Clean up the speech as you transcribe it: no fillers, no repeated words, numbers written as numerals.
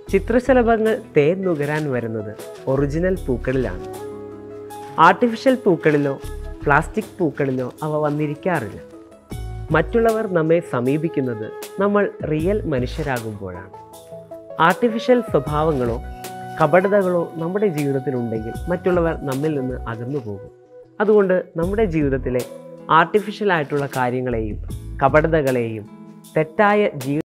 ചിത്രശലഭങ്ങൾ തേൻ നുകരാൻ വരുന്നത് ഒറിജിനൽ പൂക്കളിലാണ്. ആർട്ടിഫിഷ്യൽ പൂക്കളിലോ പ്ലാസ്റ്റിക് പൂക്കളിലോ അവ വന്നിരിക്കാറില്ല. മറ്റുള്ളവർ നമ്മെ സമീപിക്കുന്നത് നമ്മൾ റിയൽ മനുഷ്യരാകുമ്പോഴാണ്. ആർട്ടിഫിഷ്യൽ സ്വഭാവങ്ങളോ കപടതകളോ നമ്മുടെ ജീവിതത്തിലുണ്ടെങ്കിൽ മറ്റുള്ളവർ നമ്മിൽ നിന്ന് അകന്നു പോകും. അതുകൊണ്ട് നമ്മുടെ ജീവിതത്തിലെ ആർട്ടിഫിഷ്യൽ ആയിട്ടുള്ള കാര്യങ്ങളെയും കപടതകളെയും തെറ്റായ